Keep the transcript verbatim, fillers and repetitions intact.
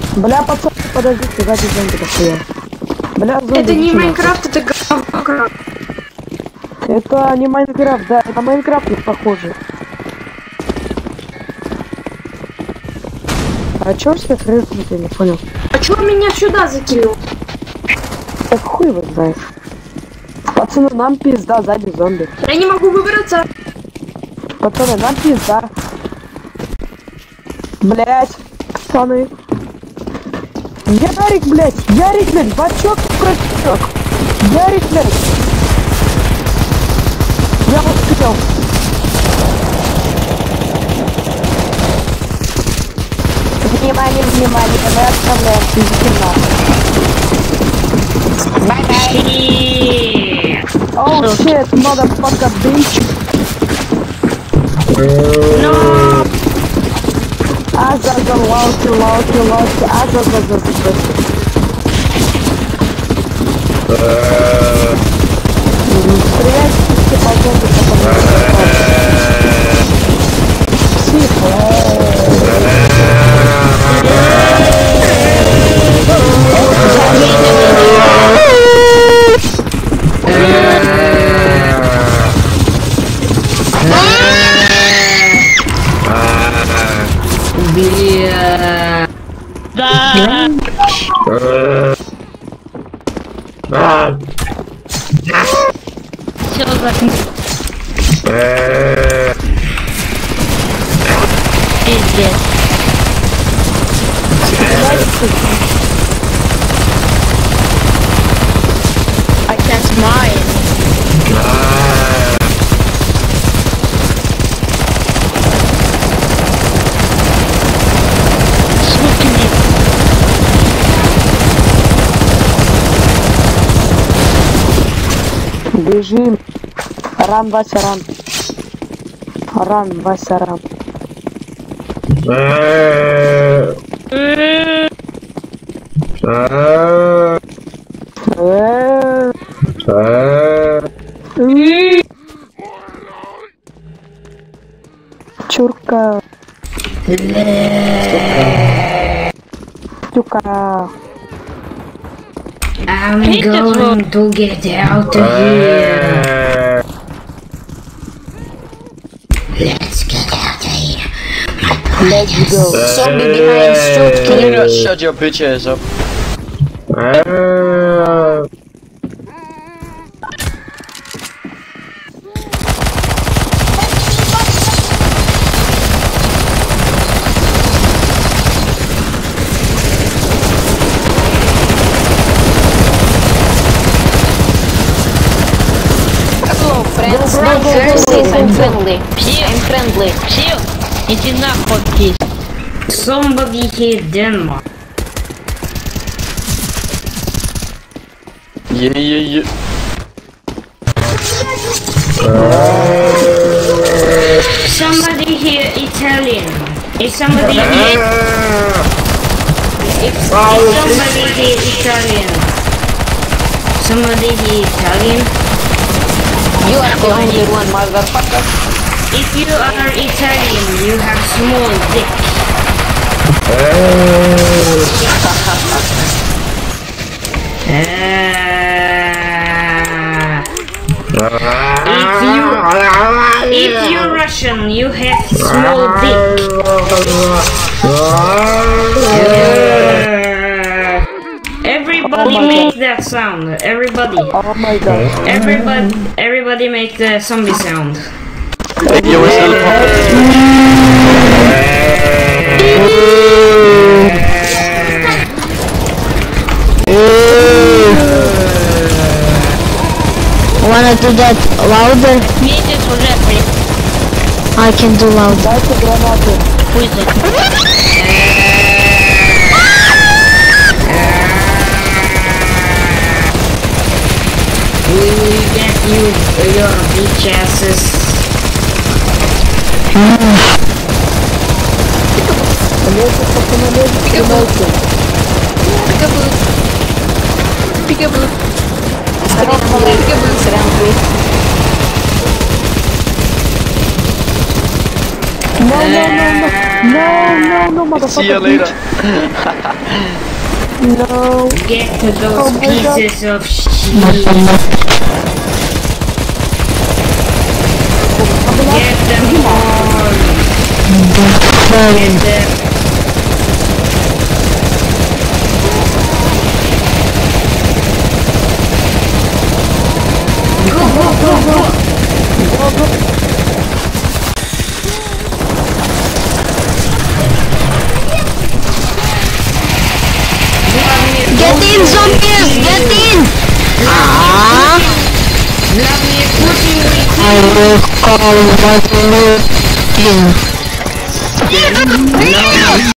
Бля, пацаны, подождите, сзади зомби дохуя. Бля, зомби. Это не Майнкрафт, это Говнокрафт. Это не Майнкрафт, да, это Майнкрафт не похоже. А чё все крысы, я не понял. А чё меня сюда закинул? Так хуй его знает. Пацаны, нам пизда, сзади зомби. Я не могу выбраться. Пацаны, нам пизда. Блять, пацаны. Ярик, блять, Ярик, блять, бачок, крачок. Ярик, блять. Я успел. Внимание, внимание, мы отправляем физики на. Бай-бай. Оу, shit, motherfucker, bitch. No. Азаза, лауки, лауки, лауки, азаза, стрелять, все ползунки, Все закрыто. Пиздец. I can't mine. Бежим. Ран, Вася, ран. Ран, Вася, ран. Чурка. Чурка. I'm going to get out of here. Let's get out of here. Let's go. Zombie behind Stuart Can you King. not shut your bitches up? Friends, no curses, I'm friendly. I'm friendly. Все, иди нахуй, пиздец. Somebody hit Denmark. Yeah, yeah, yeah. Somebody here Italian. Is somebody here? If, if somebody here Italian. Somebody here Italian. You are the only one, motherfucker. If you are Italian, you have small dick. Uh, if you if you're Russian, you have small dick. Uh, everybody Oh my make God. that sound. Everybody. Oh my god. Everybody. Everybody make the zombie sound. Make yourself Wanna do that louder? Месяц уже, блин. I can do louder. Дайте гранаты. Хуй знает. We will get you your bitch asses. Лезет, пацаны, лезет, снимайте. Пикабу. No, no, no, no, no, no, no, See you motherfucker. later. No. Get to those Oh my God. pieces of shit. Get them all. Get them. Go, go, go, go. Get in, zombies! Get in! Ah! Vladimir Putin will I will call Vladimir Putin.